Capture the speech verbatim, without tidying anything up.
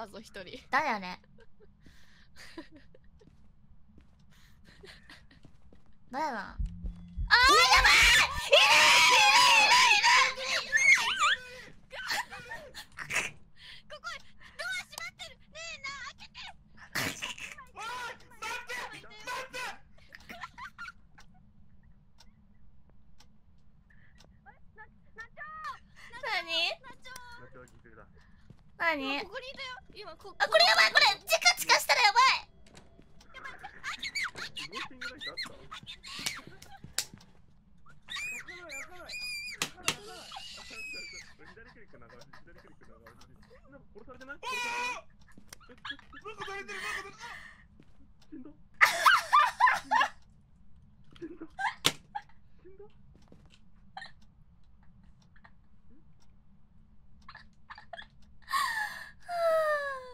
たぞ一人。 誰あれ？誰だ？あー、やばい！いるいるいるいるいるいる！ ここドア閉まってる。ねえな、開けて。 おい、待って待って。 何？何？ ここにいたよ。今こ。 あ、これやばい、これチカチカしたらやばい。 やばい。開けて。開けて。 開かない開かない開かない開かない。左クリック長押し、左クリック長押し。なんか殺されてない？なんかされてる、なんかされてる。死んだ。死んだ。死んだ。